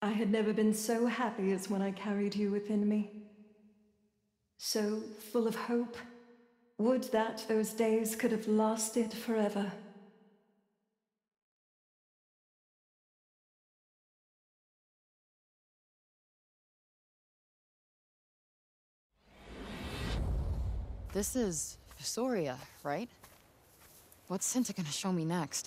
I had never been so happy as when I carried you within me. So full of hope. Would that those days could have lasted forever. This is Visoria, right? What's CINTA gonna show me next?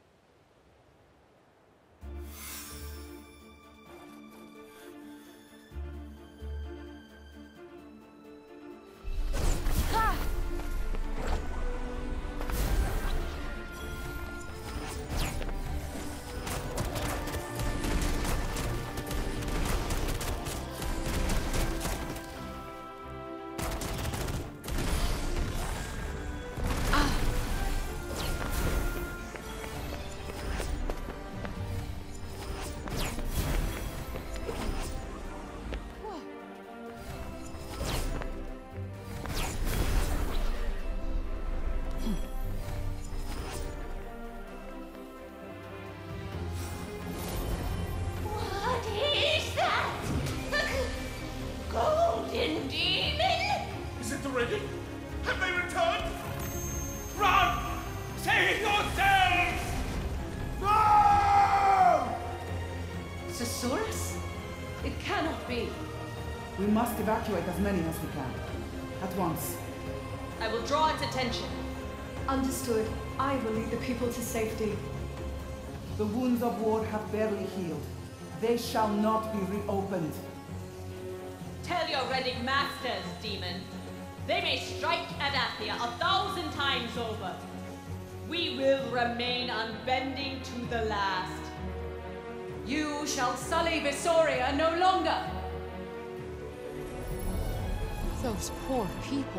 We must evacuate as many as we can. At once. I will draw its attention. Understood. I will lead the people to safety. The wounds of war have barely healed. They shall not be reopened. Tell your Reddick masters, demon. They may strike Adathia 1,000 times over. We will remain unbending to the last. You shall sully Visoria no longer. Those poor people.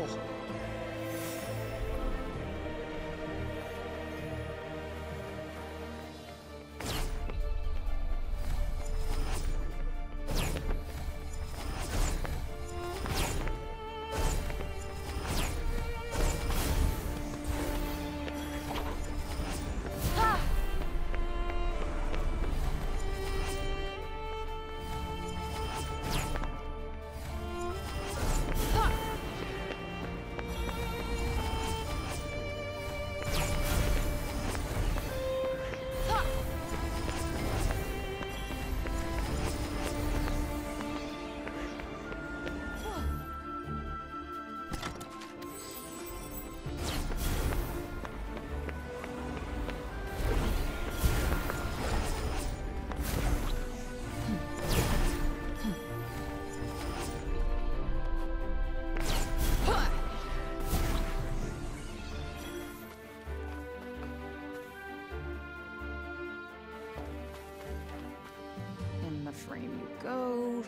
Frame you go.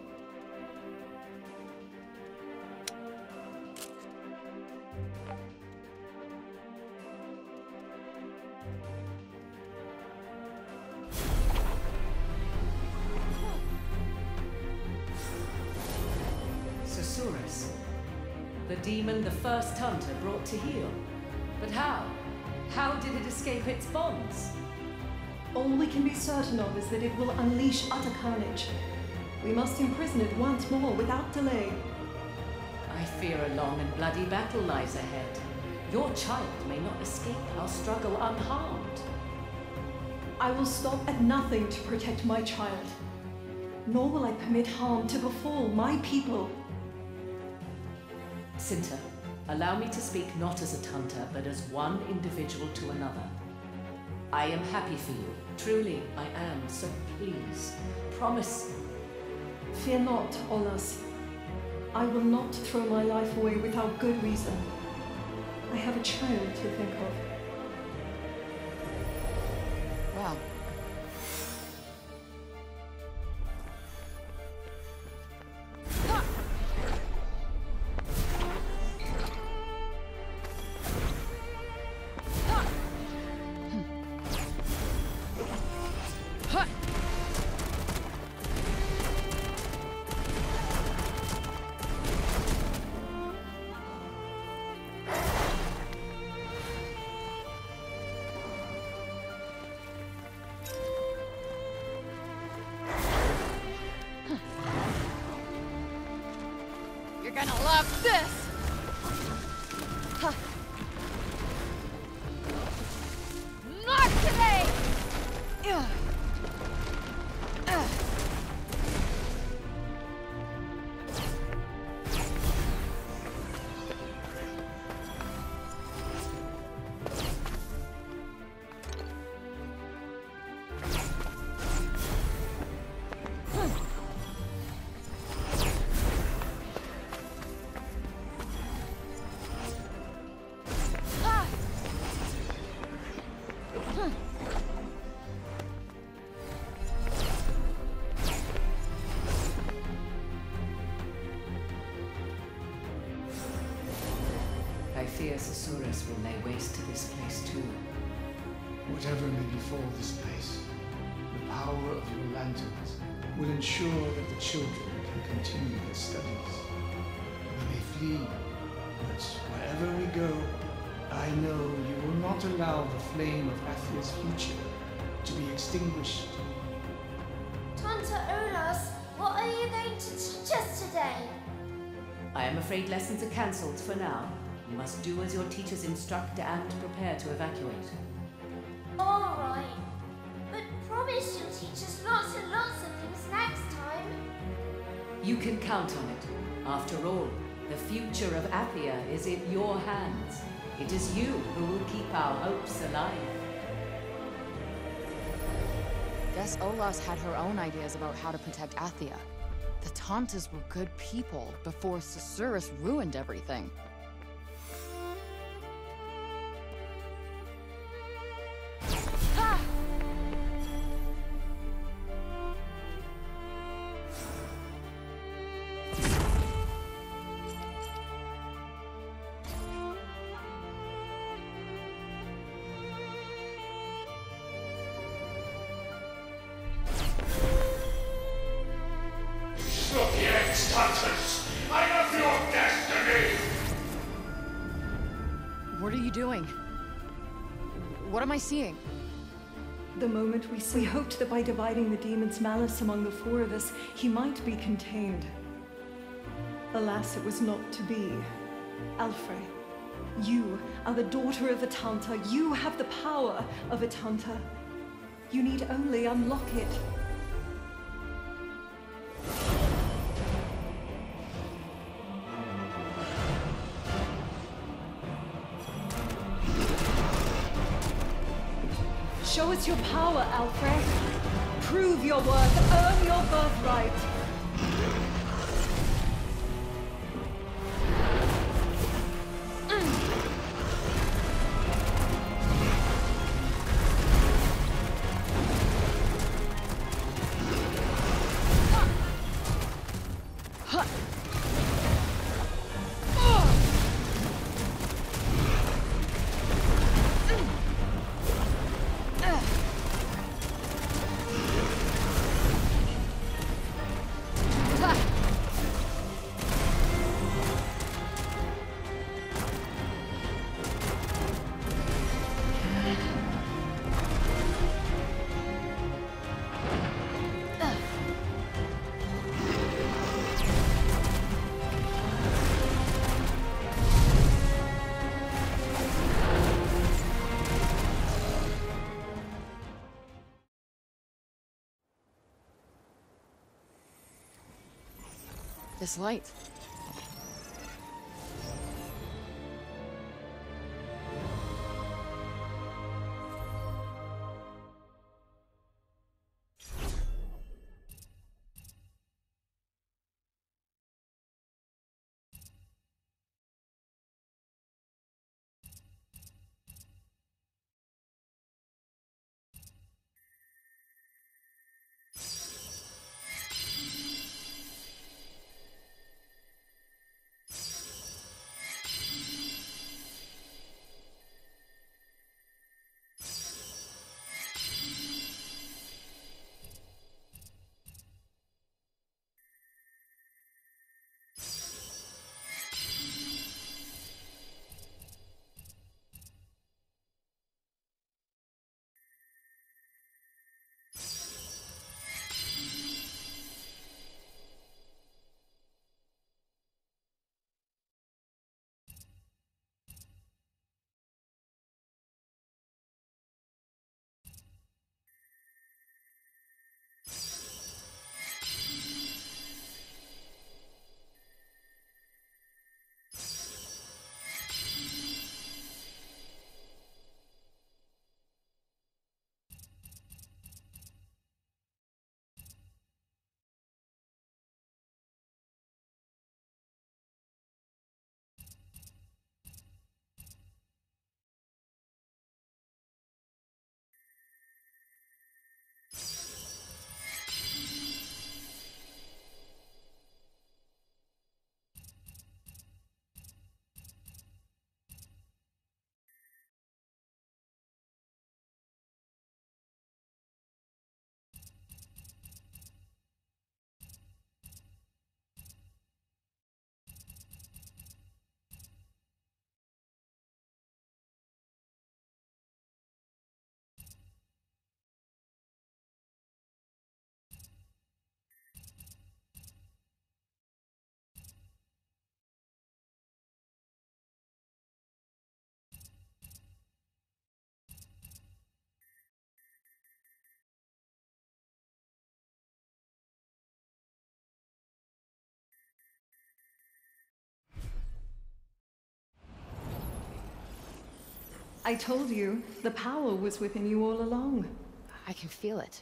Susurrus, the demon the first hunter brought to heal. But how? How did it escape its bonds? All we can be certain of is that it will unleash utter carnage. We must imprison it once more without delay. I fear a long and bloody battle lies ahead. Your child may not escape our struggle unharmed. I will stop at nothing to protect my child. Nor will I permit harm to befall my people. CINTA, allow me to speak not as a hunter, but as one individual to another. I am happy for you. Truly, I am. So please, promise. Fear not, Olas. I will not throw my life away without good reason. I have a child to think of. Wow. gonna love this! Huh. Not today! Ugh. Ugh. I fear Susurrus will lay waste to this place too. Whatever may befall this place, the power of your lanterns will ensure that the children can continue their studies. We may flee, but wherever we go, I know you will not allow the flame of Athia's future to be extinguished. Tanta Olas, what are you going to teach us today? I am afraid lessons are cancelled for now. You must do as your teachers instruct and prepare to evacuate. Alright, but promise you'll teach us lots and lots of things next time. You can count on it. After all, the future of Athia is in your hands. It is you who will keep our hopes alive. Guess Olas had her own ideas about how to protect Athia. The Tantas were good people before Susurrus ruined everything. I have your destiny! What are you doing? What am I seeing? The moment we hoped that by dividing the demon's malice among the four of us, he might be contained. Alas, it was not to be. Alfrey, you are the daughter of a Tanta. You have the power of a Tanta. You need only unlock it. Show us your power, Alfrey. Prove your worth, earn your birthright. This light. I told you, the power was within you all along. I can feel it.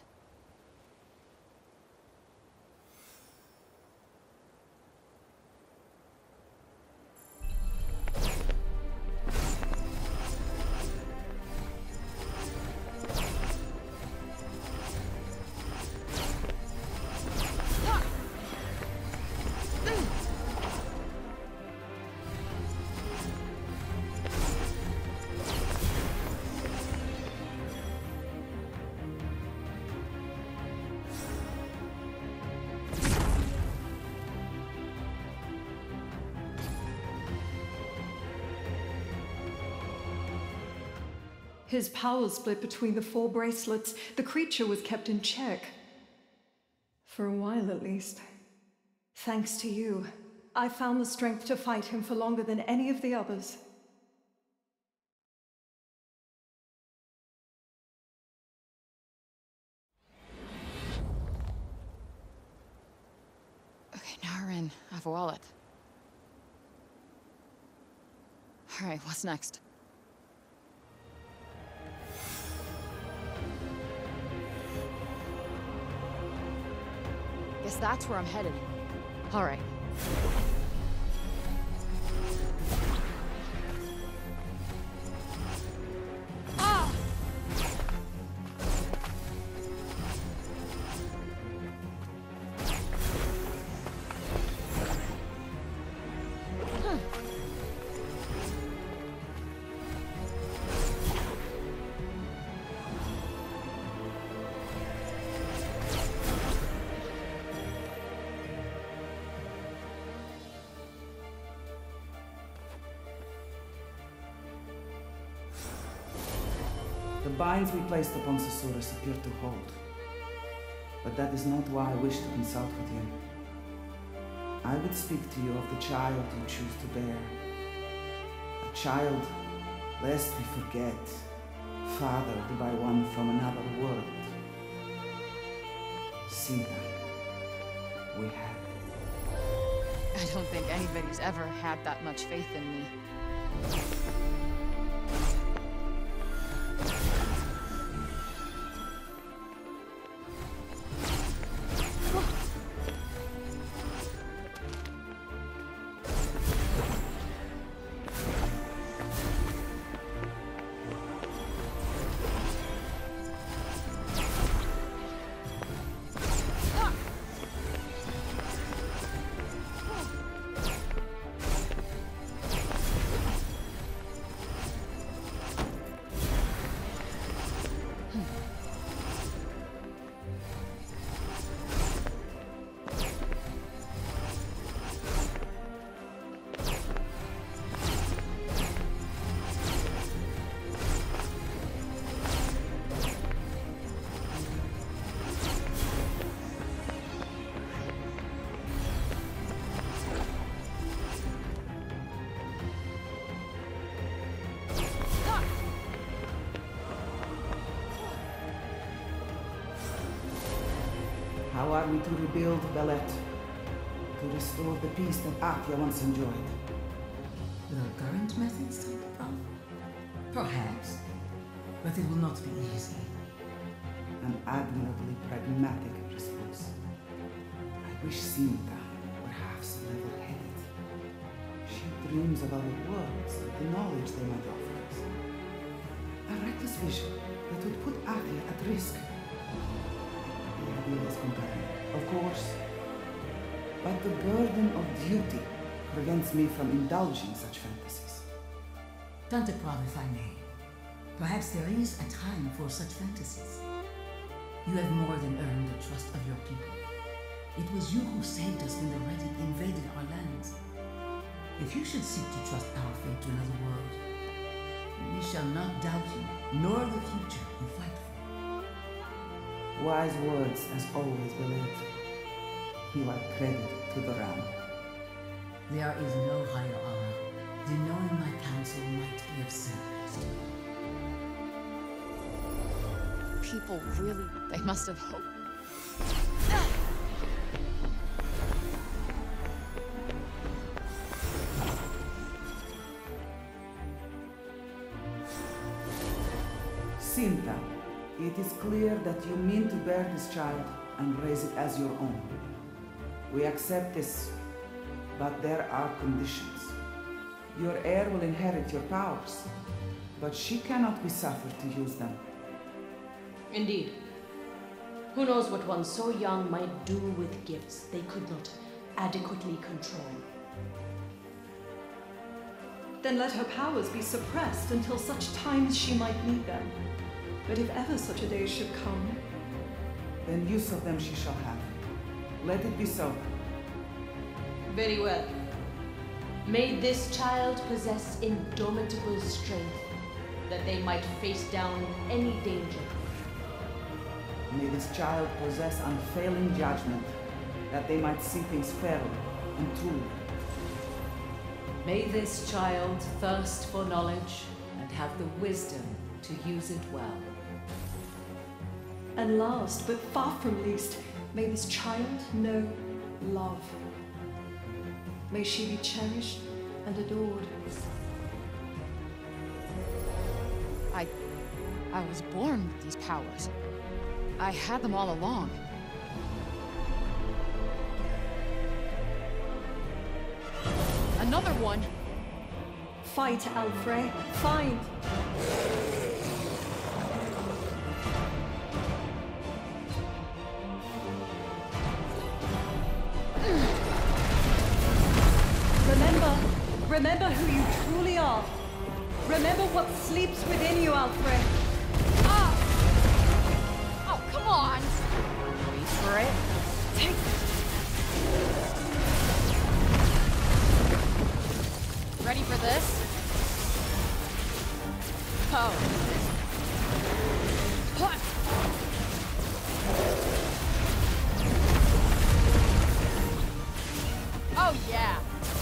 His power split between the 4 bracelets. The creature was kept in check. For a while, at least. Thanks to you, I found the strength to fight him for longer than any of the others. Okay, now we're in. I have a wallet. Alright, what's next? Guess that's where I'm headed. Alright. The binds we placed upon Susurrus appear to hold. But that is not why I wish to consult with you. I would speak to you of the child you choose to bear. A child, lest we forget, fathered by one from another world. CINTA, we have. I don't think anybody's ever had that much faith in me. How are we to rebuild Bellet? To restore the peace that Athia once enjoyed? With our current methods, Prof? Perhaps. But it will not be easy. An admirably pragmatic response. I wish CINTA were half so level-headed. She dreams of our worlds, the knowledge they might offer us. A reckless vision that would put Athia at risk. The idea is compelling, of course. But the burden of duty prevents me from indulging such fantasies. Tante Prof, if I may. Perhaps there is a time for such fantasies. You have more than earned the trust of your people. It was you who saved us when the Ready invaded our lands. If you should seek to trust our fate to another world, we shall not doubt you, nor the future you fight for. Wise words, as always, Bellet. You are credit to the realm. There is no higher honor than knowing my counsel might be of service to you. People really, they must have hoped. is clear that you mean to bear this child and raise it as your own. We accept this, but there are conditions. Your heir will inherit your powers, but she cannot be suffered to use them. Indeed. Who knows what one so young might do with gifts they could not adequately control. Then let her powers be suppressed until such time as she might need them. But if ever such a day should come, then use of them she shall have. Let it be so. Very well. May this child possess indomitable strength, that they might face down any danger. May this child possess unfailing judgment, that they might see things fairly and truly. May this child thirst for knowledge and have the wisdom to use it well. and last but far from least, may this child know love. May she be cherished and adored. I was born with these powers. I had them all along. Another one! Fight, FREY. Fight! Remember who you truly are. Remember what sleeps within you, FREY. Ah! Oh, come on! Wait for it. Take Ready for this? Oh. Huh. Oh, yeah.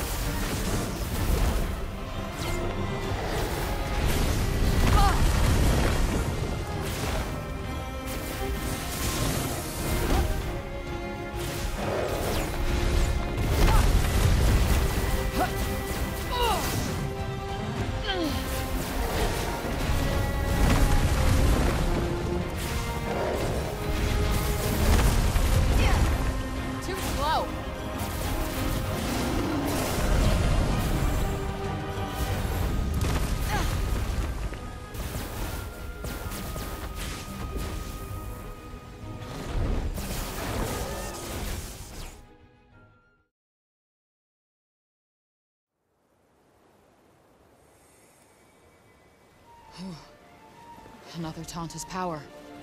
Another Tanta's power.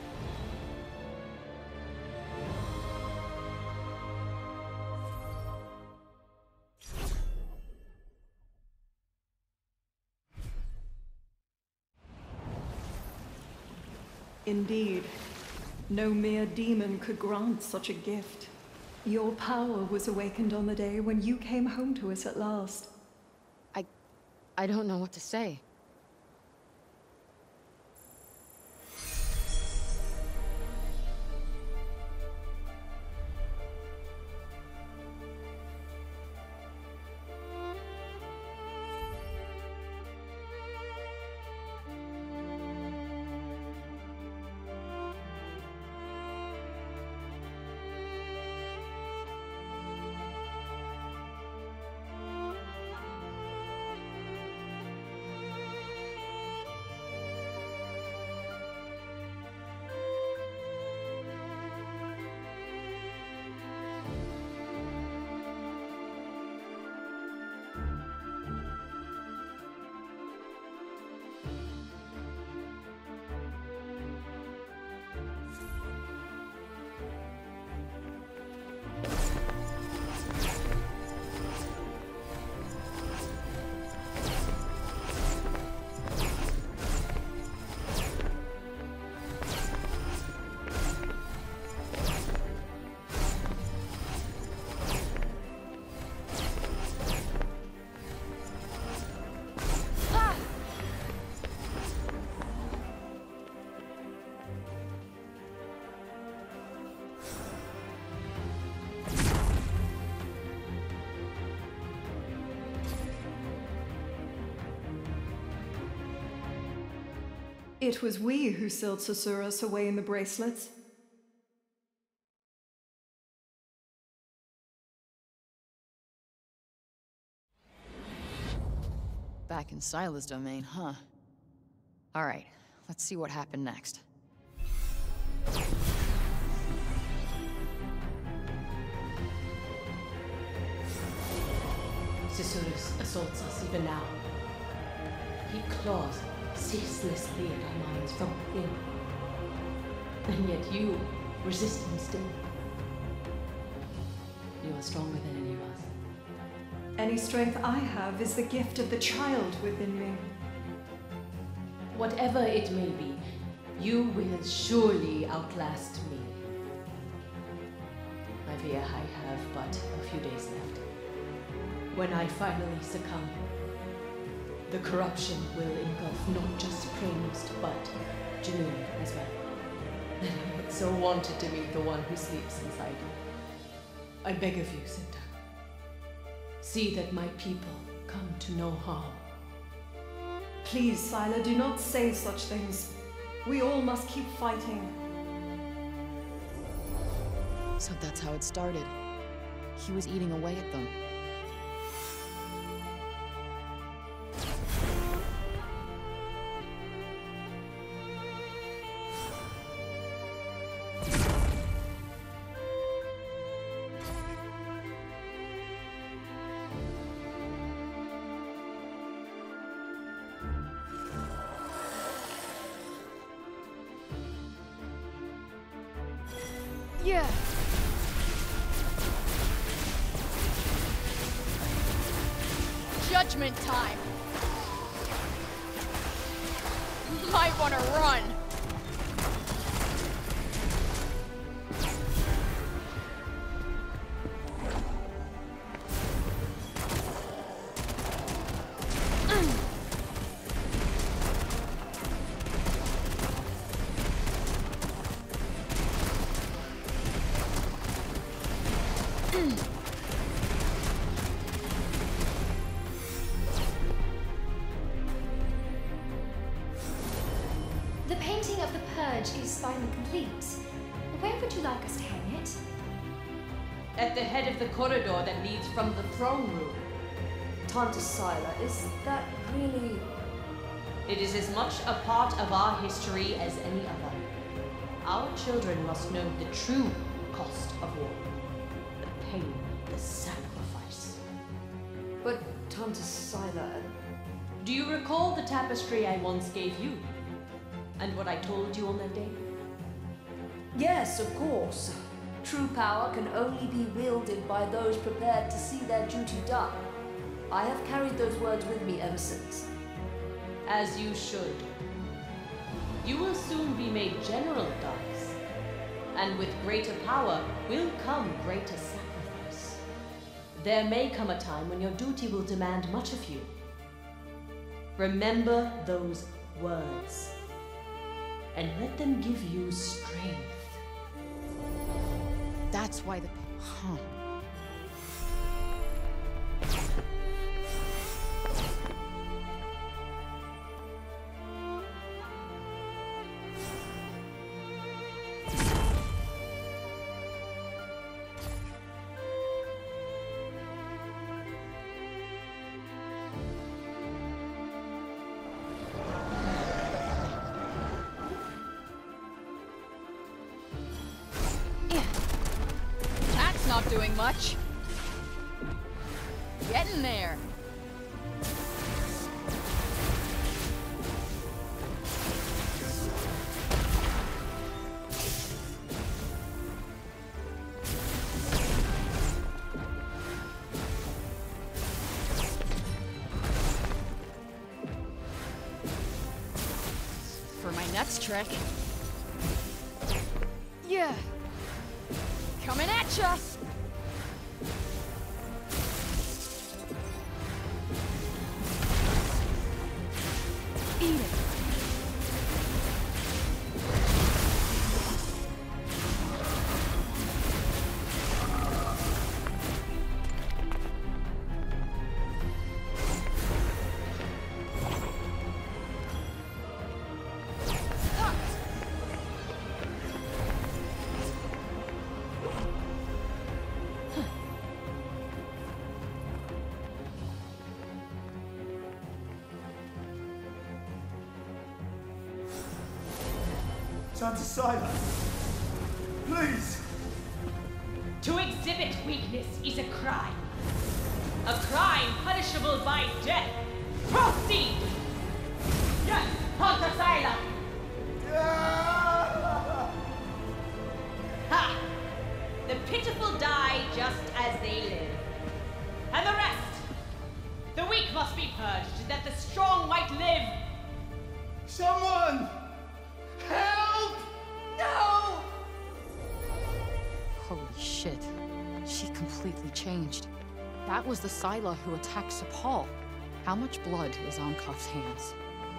Indeed, no mere demon could grant such a gift. Your power was awakened on the day when you came home to us at last. I don't know what to say. It was we who sealed Susurrus away in the bracelets. Back in Sila's domain, huh? Alright, let's see what happened next. Susurrus assaults us even now. He claws ceaselessly at our minds from within. And yet you resist him still. You are stronger than any of us. Any strength I have is the gift of the child within me. Whatever it may be, you will surely outlast me. I fear I have but a few days left. When I finally succumb, the corruption will engulf not just Praenost, but Janine as well. And I had so wanted to be the one who sleeps inside you. I beg of you, CINTA. See that my people come to no harm. Please, Sila, do not say such things. We all must keep fighting. So that's how it started. He was eating away at them. Yeah. Judgment time. Might want to run. The painting of the Purge is finally complete. Where would you like us to hang it? At the head of the corridor that leads from the throne room. Tanta Sila, is that really... It is as much a part of our history as any other. Our children must know the true cost of war. The pain, the sacrifice. But Tanta Sila... Do you recall the tapestry I once gave you? And what I told you on that day? Yes, of course. True power can only be wielded by those prepared to see their duty done. I have carried those words with me ever since. As you should. You will soon be made General of Darks. And with greater power will come greater sacrifice. There may come a time when your duty will demand much of you. Remember those words. And let them give you strength. That's why the... Huh. Not doing much. Getting there. For my next trek. Yeah. Coming at ya! Eat it. Santa Sila, please! To exhibit weakness is a crime. A crime punishable by death. Proceed! Yes, Santa Sila! Ha! The pitiful die just as they live. And the rest! The weak must be purged, that the strong might live! Someone! Help! No! Holy shit. She completely changed. That was the Sila who attacked Sepal. How much blood is on Cuff's hands?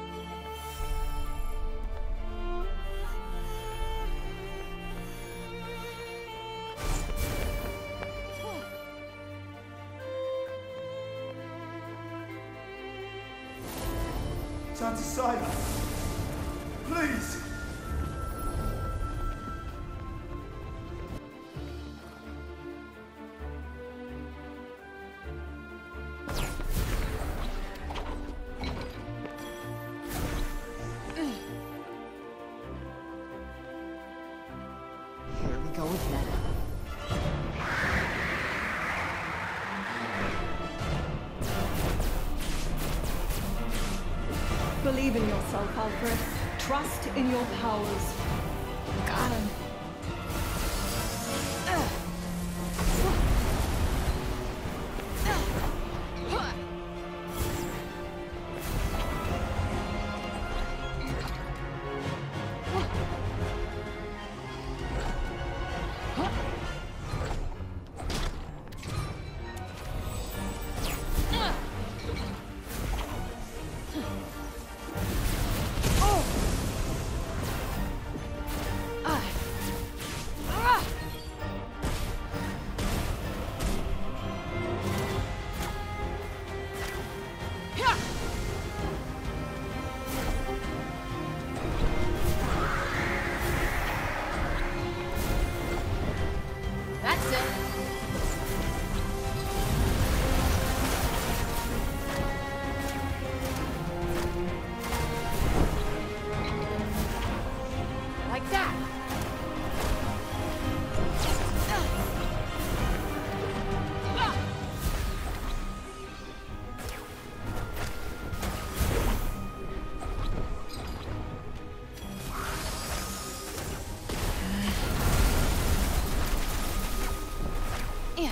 Santa Sila, please! Here we go again. Believe in yourself, Alfred. Trust in your powers. Got him. That's it. Like that. Yeah.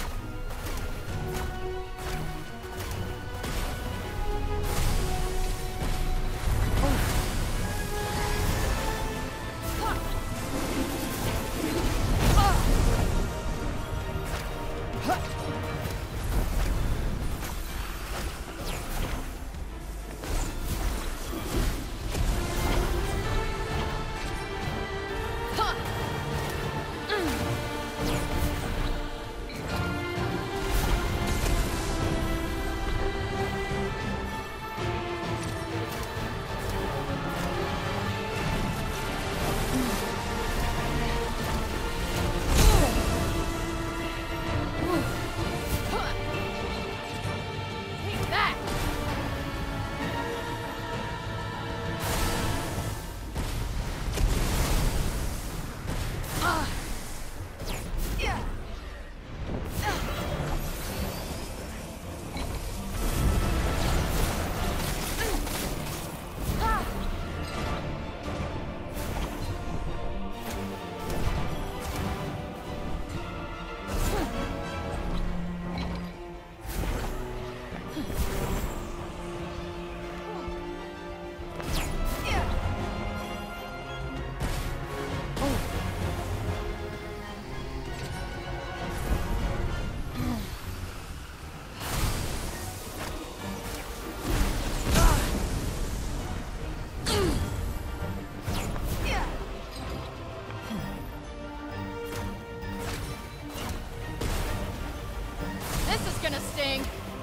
This is gonna sting.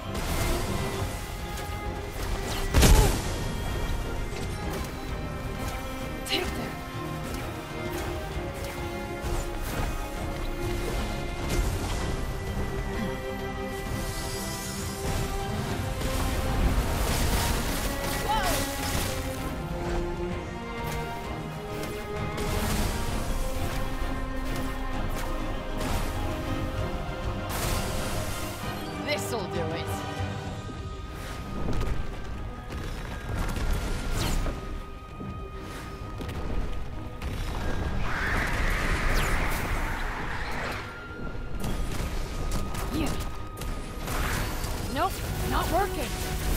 Take them. Whoa! This'll do it. Yeah. Nope, not working.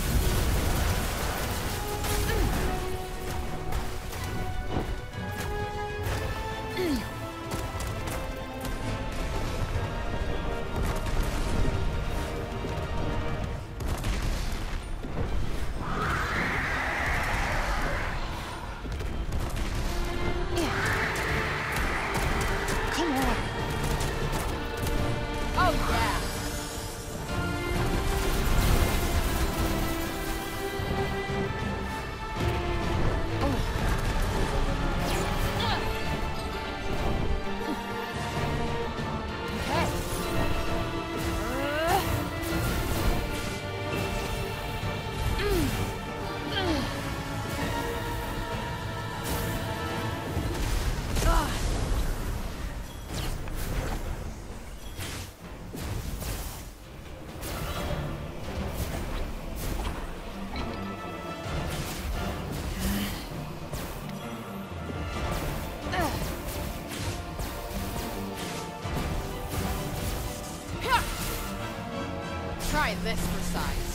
Try this for size.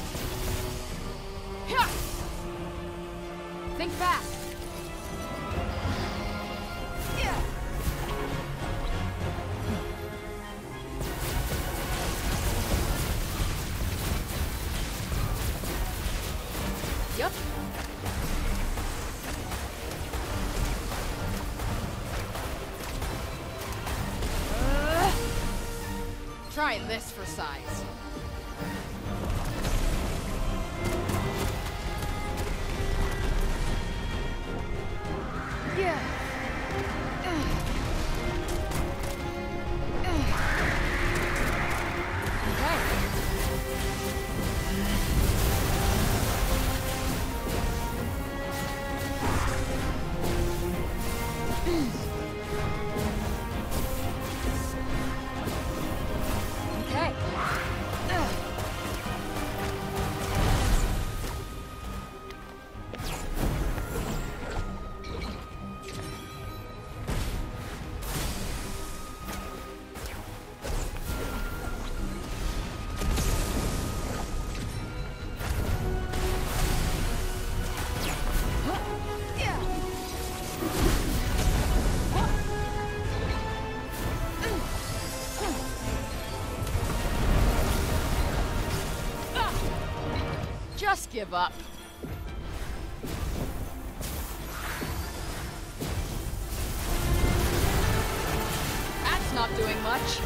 Think fast. Yep. Try this for size. Just give up. That's not doing much.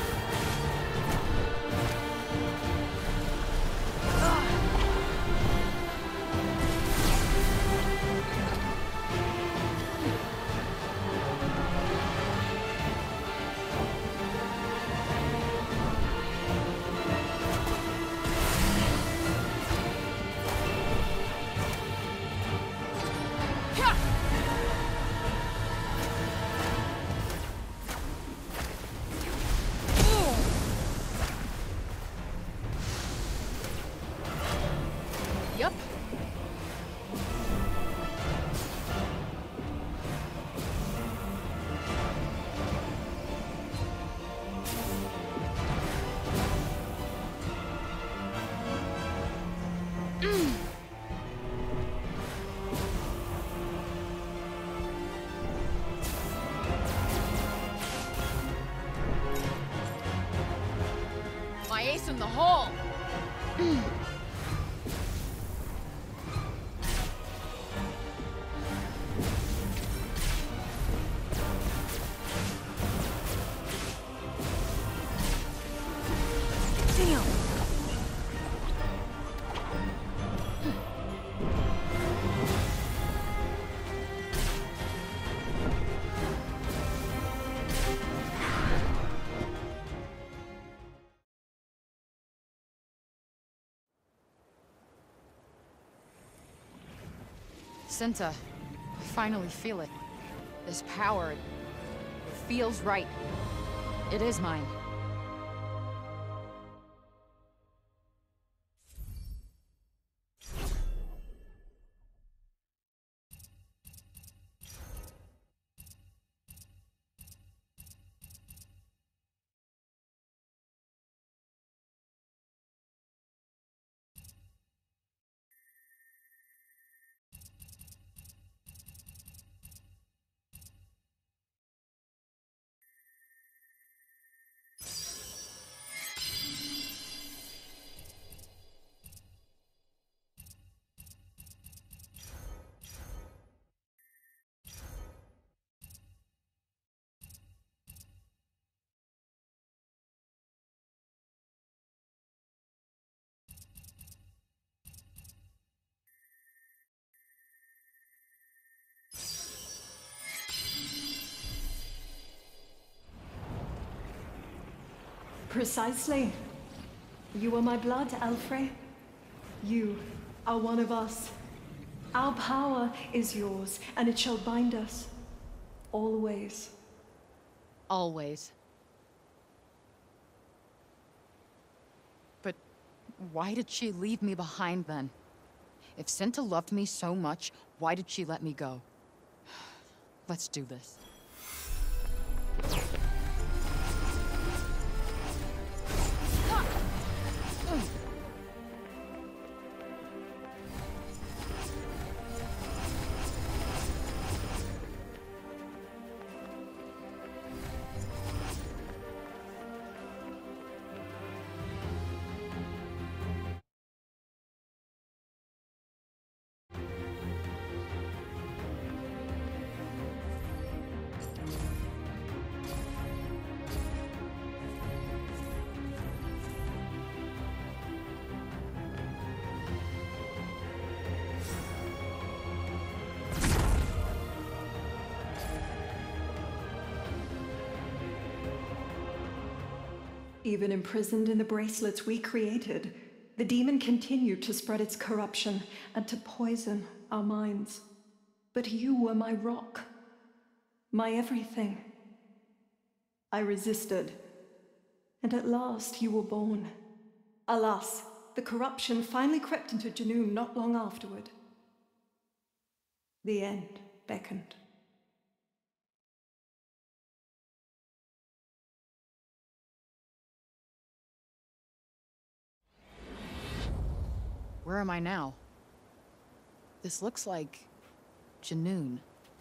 Yep. My ace in the hole. CINTA, I finally feel it. This power, it feels right. It is mine. Precisely. You are my blood, Alfrey. You are one of us. Our power is yours, and it shall bind us. Always. Always. But why did she leave me behind then? If CINTA loved me so much, why did she let me go? Let's do this. Even imprisoned in the bracelets we created, the demon continued to spread its corruption and to poison our minds. But you were my rock, my everything. I resisted, and at last you were born. Alas, the corruption finally crept into Junoon not long afterward. The end beckoned. Where am I now? This looks like Junoon.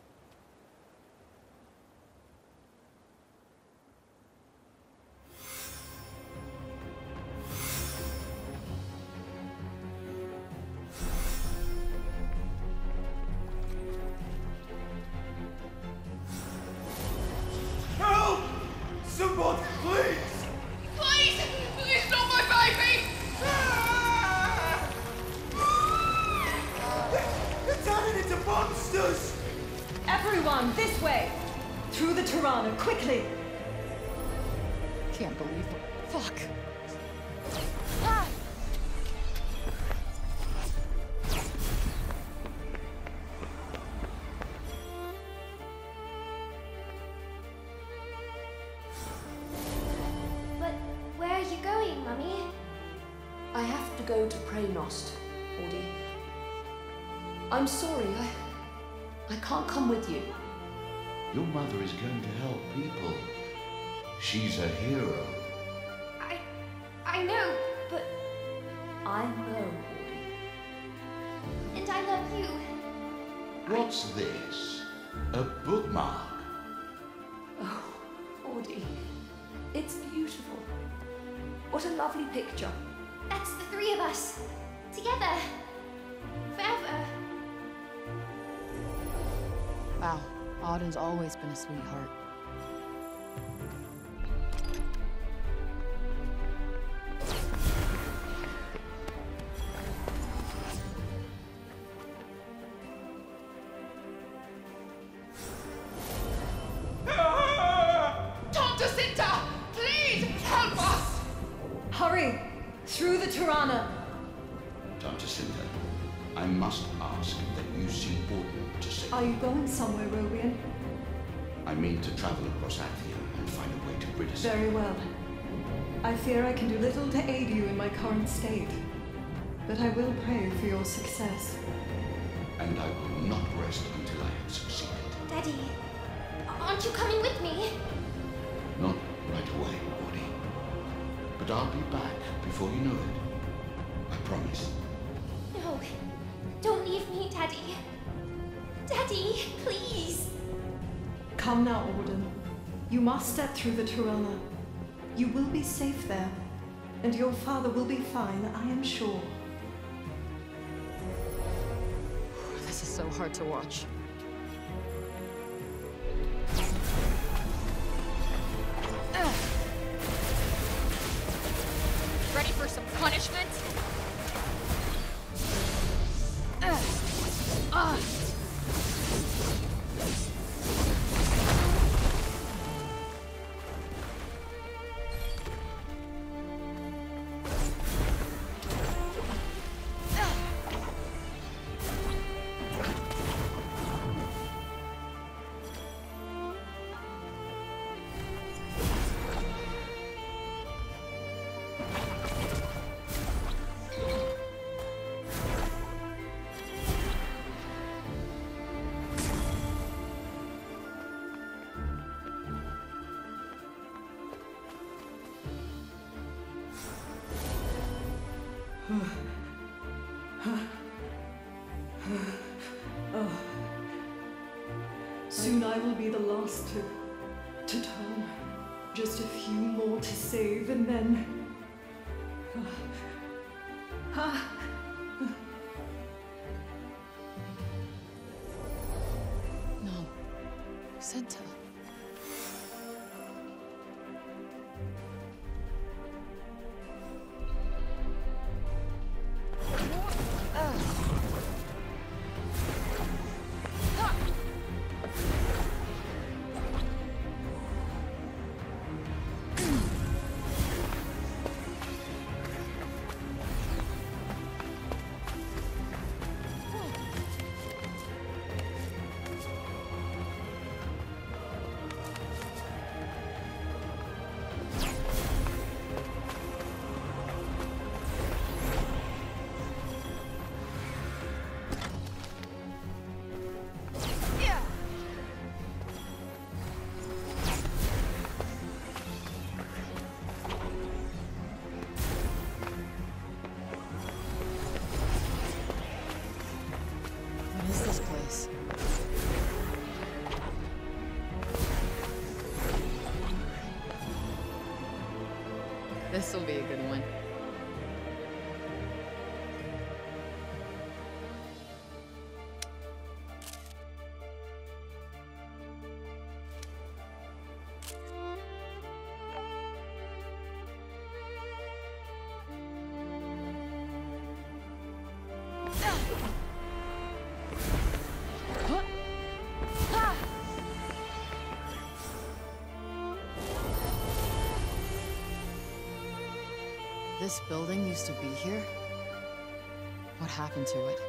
Help! Someone, please! Please! Please, not my baby! They're turning into monsters! Everyone, this way! Through the Tirana, quickly! Can't believe it. Fuck. But where are you going, Mummy? I have to go to Preynost, Audie. I'm sorry, I can't come with you. Your mother is going to help people. She's a hero. I know, but... I know, Audie. And I love you. What's this? A bookmark? Oh, Audie, it's beautiful. What a lovely picture. That's the three of us. Together. Forever. Wow, Auden's always been a sweetheart. Tanta CINTA! Please, help us! Hurry! Through the Tirana! Tanta CINTA, I must ask that you see Auden to safety. Are you going somewhere, Robian? I mean to travel across Athia and find a way to rid us. Very well. I fear I can do little to aid you in my current state, but I will pray for your success. And I will not rest until I have succeeded. Daddy, aren't you coming with me? Not right away, Audie. But I'll be back before you know it. I promise. No, don't leave me, Daddy. Daddy, please. Come now, Auden. You must step through the Tirana. You will be safe there, and your father will be fine, I am sure. This is so hard to watch. Ready for some punishment? Soon I will be the last to turn. Just a few more to save, and then... No. CINTA. What is this place? This will be a good one. This building used to be here? What happened to it?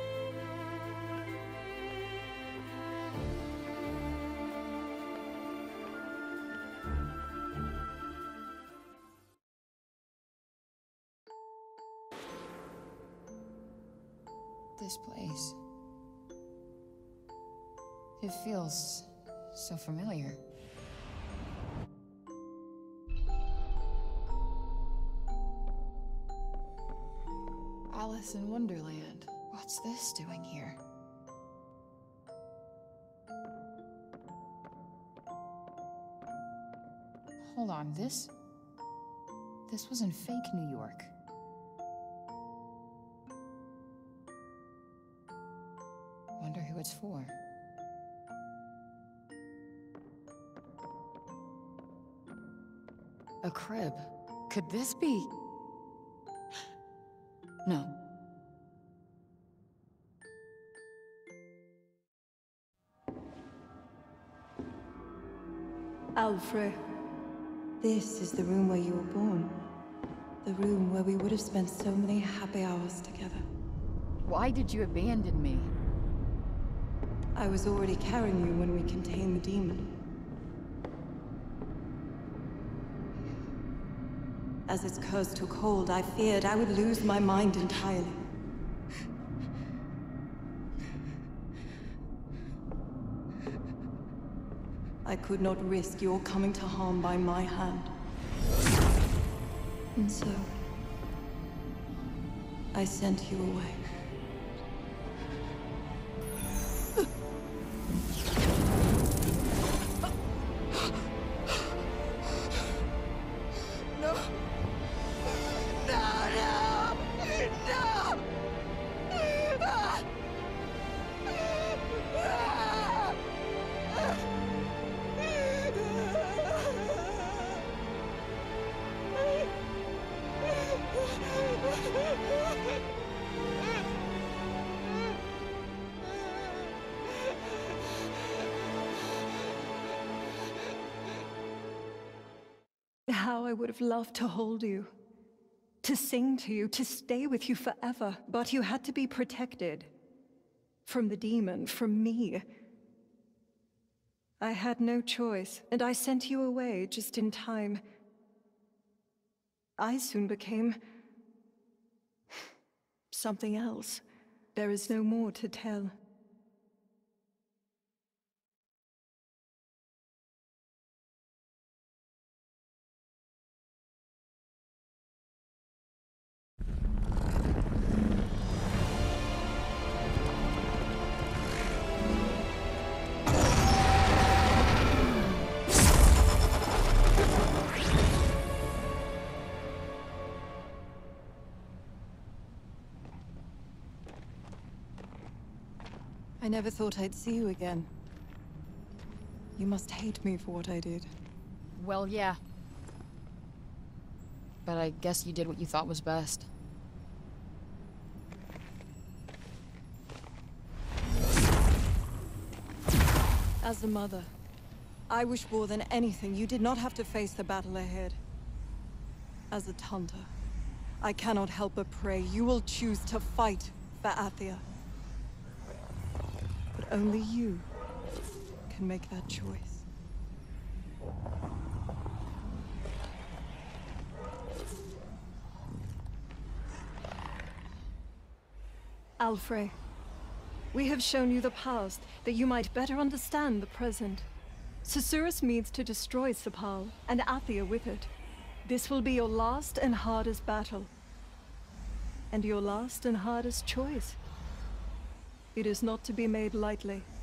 This place. It feels so familiar. Alice in Wonderland. What's this doing here? Hold on, this was in fake New York. Wonder who it's for. A crib. Could this be... No. Alfred, this is the room where you were born. The room where we would have spent so many happy hours together. Why did you abandon me? I was already carrying you when we contained the demon. As its curse took hold, I feared I would lose my mind entirely. I could not risk your coming to harm by my hand. And so, I sent you away. How I would have loved to hold you, to sing to you, to stay with you forever. But you had to be protected. From the demon, from me. I had no choice, and I sent you away just in time. I soon became... something else. There is no more to tell. I never thought I'd see you again. You must hate me for what I did. Well, yeah. But I guess you did what you thought was best. As a mother, I wish more than anything you did not have to face the battle ahead. As a Tanta, I cannot help but pray you will choose to fight for Athia. But only you can make that choice. FREY, we have shown you the past that you might better understand the present. Susurrus means to destroy Sepal, and Athia with it. This will be your last and hardest battle. And your last and hardest choice. It is not to be made lightly.